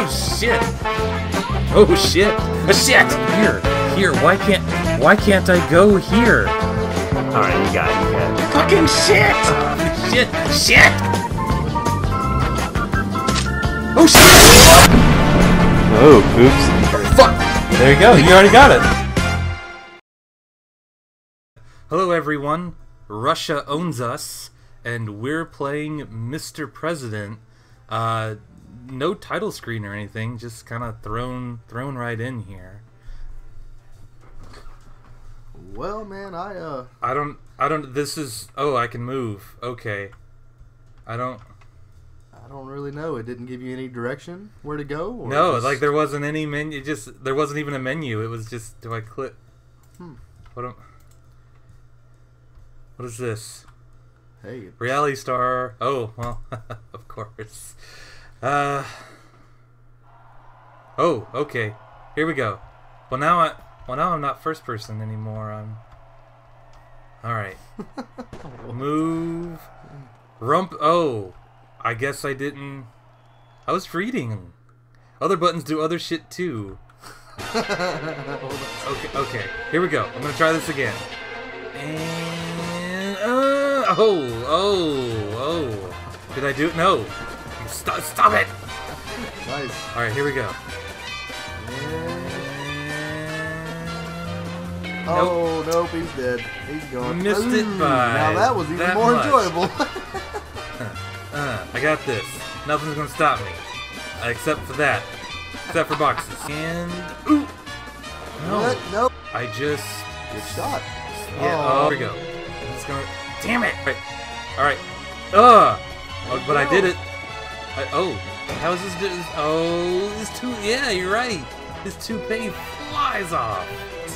Oh shit! Oh shit! Shit! Here. Why can't I go here? All right, you got it. Fucking shit! Shit! Oh shit! Oh, oops. Fuck! There you go. You already got it. Hello everyone. Russia owns us, and we're playing Mr. President. No title screen or anything, just kind of thrown right in here. Well, man, I don't. This is. Oh, I can move. Okay. I don't really know. It didn't give you any direction where to go. Or no, just... like there wasn't any menu. There wasn't even a menu. It was just. Do I click? What is this? Hey. Reality star. Oh well, of course. Oh, okay. Here we go. Well now I'm not first person anymore. I'm. All right. Move. Rump. Oh, I guess I didn't. I was reading. Other buttons do other shit too. Okay. Here we go. I'm gonna try this again. And oh. Did I do it? No. Stop it. Nice. All right, here we go. Oh, nope, he's dead. He's gone. Missed it by now that was even more much. enjoyable. I got this. Nothing's gonna stop me. Except for that. Except for boxes. And ooh. No. What? Nope. I just Good shot. yeah. Oh, here we go. It's gonna. Damn it! All right. Oh, but I did it. How is this? Oh, this two. Yeah, you're right. This toupee flies off.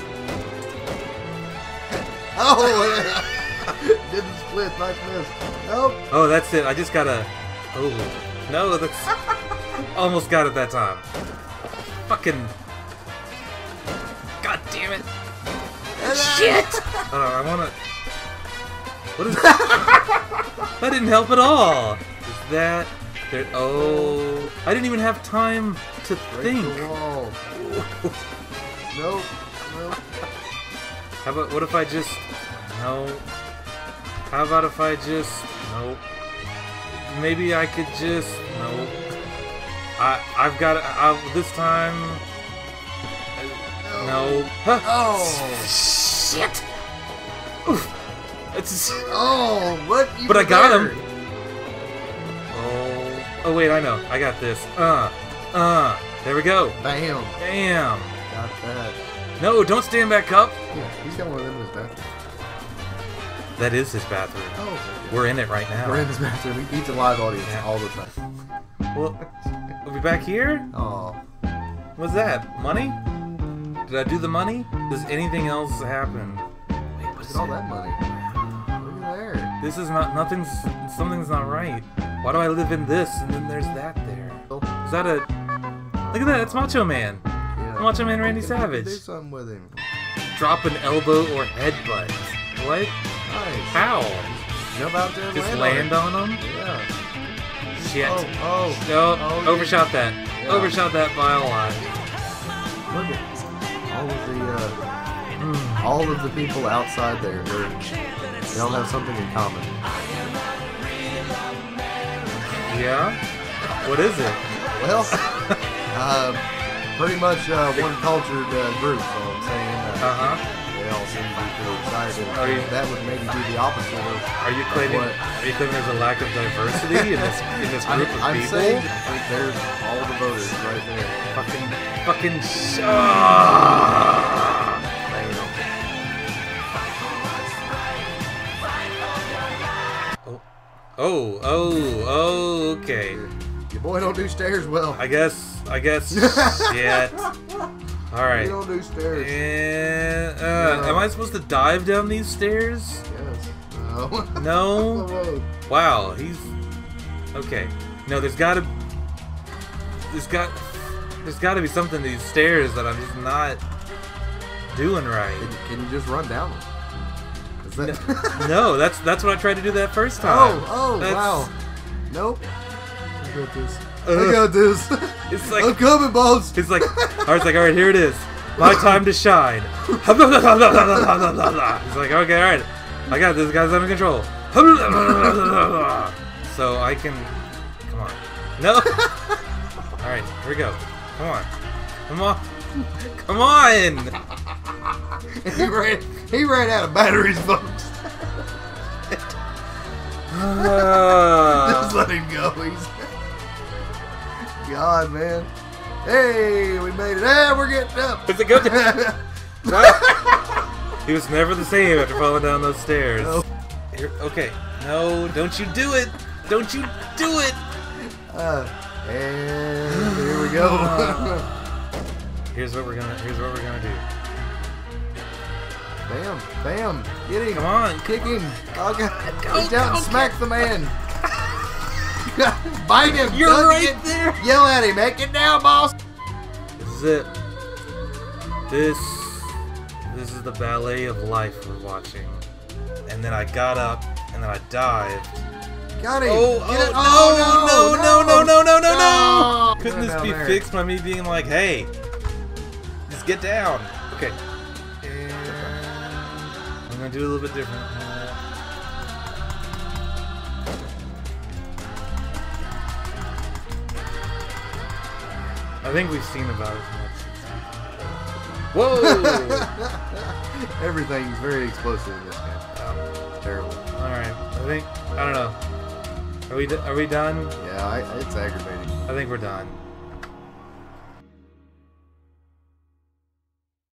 Oh, yeah. Didn't split. Nice miss. Nope. Oh, that's it. I just gotta. Oh, no, that's almost got it that time. Fucking. God damn it. Shit! Hold on, I wanna. What is that? That didn't help at all. Is that. There... Oh. I didn't even have time to think. The wall. Nope. How about. What if I just. No. How about if I just. Nope. Maybe I could just. Nope. I've got it. This time. No. Huh. Oh. Shit! Oof. It's. Oh, what? But I got him. Oh wait, I know. I got this. There we go. Bam. Bam. Got that. No, don't stand back up. Yeah, he's got one of them in his bathroom. That is his bathroom. Oh. We're in it right now. We're in his bathroom. He eats a live audience all the time. Well, are we back here? Oh. What's that? Money? Did I do the money? Does anything else happen? Wait, what's Look at all that money. Look at there. This is not. Something's not right. Why do I live in this and then there's that there? Is that a? Look at that. It's Macho Man. Yeah. Macho Man Randy Savage. Do something with him. Drop an elbow or headbutt. What? Nice. How? Jump out there and Just land on him? Yeah. Shit. Oh. No, Oh, overshot that. Yeah. Overshot that by a lot. Look at all of the people outside there. They all have something in common. Yeah? What is it? Well, pretty much one cultured group. So I'm saying they all seem to be pretty excited. That would maybe be the opposite of. Are you claiming there's a lack of diversity in this group of I'm people? saying there's all the voters right there. Fucking Oh, okay. Your boy don't do stairs well. I guess. Shit. Alright. You don't do stairs. And, am I supposed to dive down these stairs? Yes. No. No? Wow, he's... Okay. No, there's gotta be something to these stairs that I'm just not doing right. Can you just run down them? No, that's what I tried to do that first time. Oh, wow. Nope. got this. I got this. It's like I'm coming, boss. it's like alright, here it is. My time to shine. He's like, okay, alright. I got this, guys under control. So I can come on. No. Alright, here we go. Come on. Come on. Come on! He ran out of batteries, folks. Just let him go. God, man. Hey, we made it. Hey, we're getting up. It's a good He was never the same after falling down those stairs. No. Here, okay. No, don't you do it. Don't you do it. And here we go. Here's what we're gonna do. Bam. Get him. Come on. Kick him. Oh, God. Go, Reach out and smack the man. Bite him. You're Doug, right there. Yell at him. Hey, get down, boss. This is it. This is the ballet of life we're watching. And then I got up and then I dived. Got him. No! Couldn't this be fixed by me being like, hey, just get down. Okay. And I'm gonna do it a little bit different. I think we've seen about as much. Whoa! Everything's very explosive in this game. Terrible. Alright, I don't know. Are we done? Yeah, it's aggravating. I think we're done.